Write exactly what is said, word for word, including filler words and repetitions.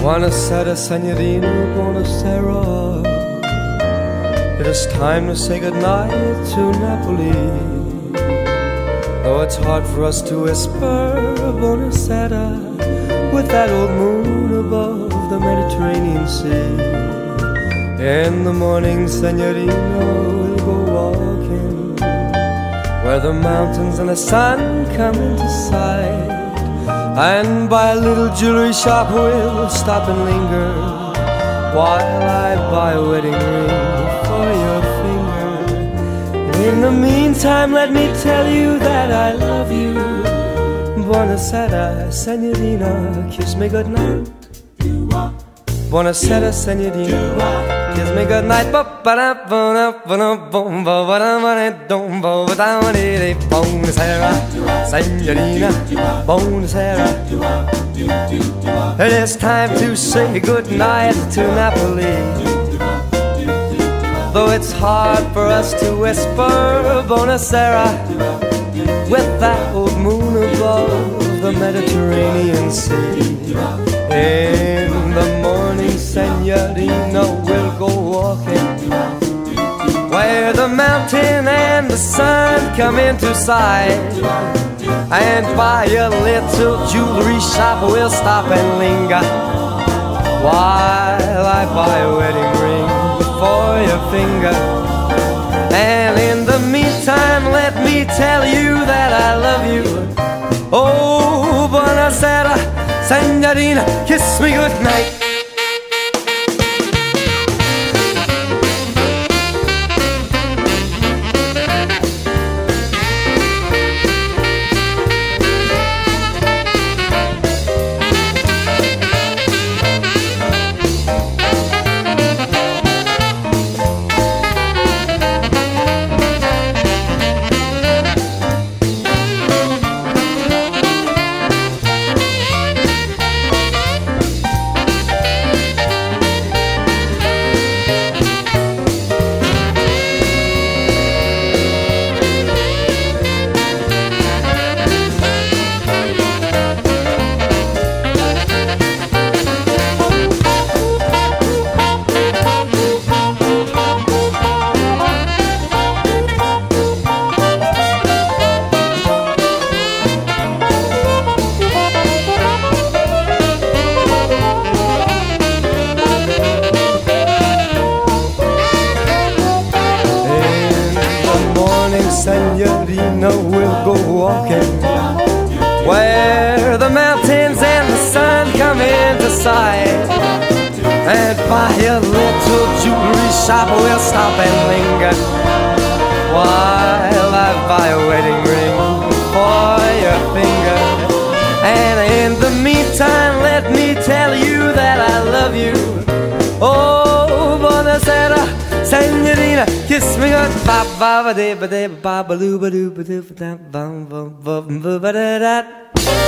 Buona Sera, Signorina, Buona Sera. It is time to say goodnight to Napoli. Though it's hard for us to whisper Buona Sera with that old moon above the Mediterranean Sea. In the morning, Signorina, we'll go walking where the mountains and the sun come into sight. And by a little jewelry shop we'll stop and linger while I buy a wedding ring for your finger. In the meantime, let me tell you that I love you. Buona Sera, Signorina, kiss me goodnight. Buona Sera, Signorina, kiss me goodnight. Buona Sera, Signorina, Buona Sera. It is time to say goodnight to Napoli. Though it's hard for us to whisper Buona Sera with that old moon above the Mediterranean Sea. In the morning, Signorina, we'll go walking where the mountain and the sun come into sight. And by a little jewelry shop we'll stop and linger while I buy a wedding ring for your finger. And in the meantime, let me tell you that I love you. Oh, Buona Sera, Signorina, kiss me goodnight. Signorina, we'll go walking where the mountains and the sun come into sight. And by a little jewelry shop we'll stop and linger while I buy a wedding ring for your finger. And in the meantime, let me tell you that I love you. Oh, Buona Sera, Signorina, kiss me good. Ba ba ba de ba de ba ba loo ba doo ba doo ba da ba ba ba ba da da.